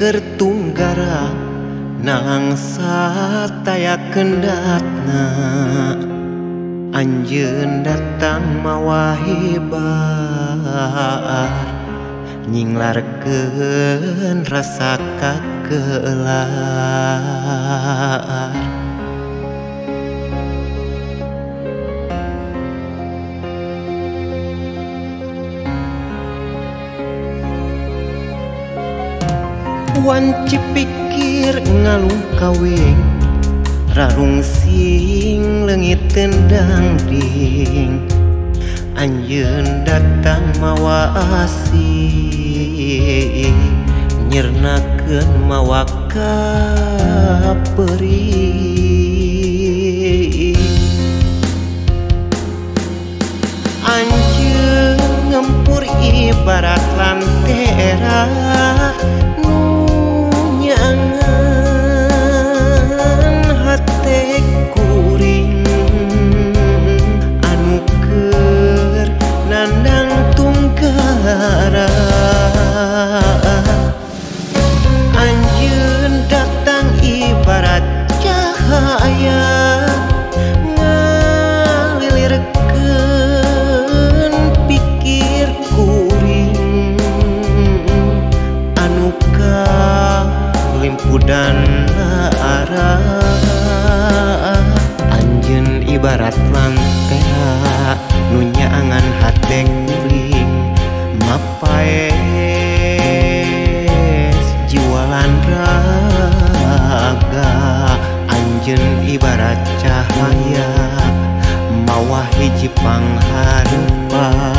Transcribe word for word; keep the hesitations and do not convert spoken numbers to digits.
keur tunggara nalangsa taya kendatna anjeun datang mawa hebar nyinglarkeun rasa kakelar. Wanci pikir ngalung kawing rarung sing leungit tendang ding anjeun datang mawa asih nyernakeun mawa kaperi anjeun ngempur ibarat lantera nyangan hate kuring anu keur nandang tunggara anjeun datang ibarat cahaya ngalilirkeun pikir kuring anu ka limpudan arah anjeun ibarat lantera nu nyaangan hate kuring mapaes jiwalan raga anjeun ibarat cahaya mawa hiji panghareupan.